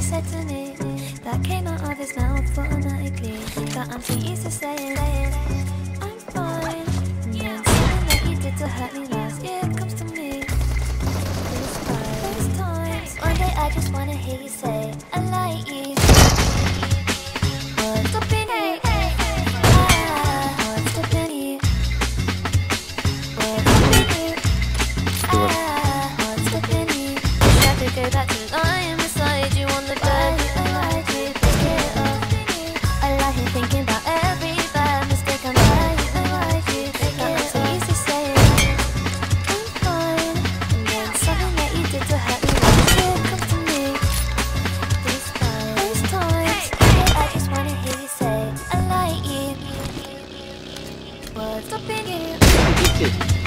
said to me, that came out of his mouth automatically, that I'm too used to saying, I'm fine. And then something that you did to hurt me last year comes to me. Those times, one day I just wanna hear you say, I like you. What's stopping you? What's stopping you? What's stopping you? What's stopping you? Wish I could go back to lying beside you on the bed. I lied to pick it up. I lie here thinking about every bad mistake I made. I lied to pick it up. I'm so used to saying I'm fine. And then something that you did to hurt me last year comes to me. Those times, I just wanna hear you say I like you. What's stopping you?